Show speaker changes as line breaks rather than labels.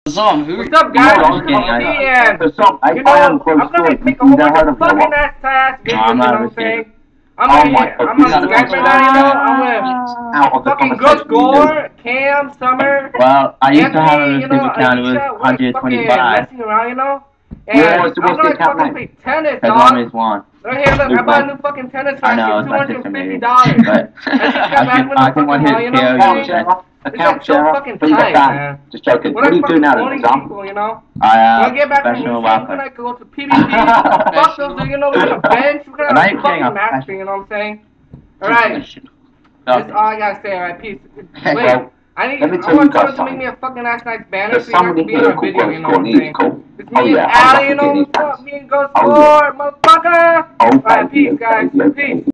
Zom, who?
What's up, guys? I'm gonna take a whole bunch of fucking ass videos, you know what I'm saying? I'm on Skype right now, I'm with fucking Good Score, Cam, Summer,
well, I used to have a
Anthony,
account, it was
Aisha,
125.
messing around, and I'm gonna fucking play tennis, dog.
Always won.
Right here, look, I bought a new fucking tennis racket, $250.
But I can want his PO.
Account share, please man.
Just joking. What do you do now,
people, you know?
I
get back from
professional
we're gonna go to PvP. Fuck those, you know, we're gonna bench, we're gonna have a fucking match, you know what I'm saying? Alright. That's all I gotta say, alright, peace. Wait, I want someone to make me a fucking ass nice banner so you have to be in a video, you know what I'm saying? It's me and Ali, you know what's up? Me and Ghost Lord, motherfucker! Alright, peace, guys. Peace.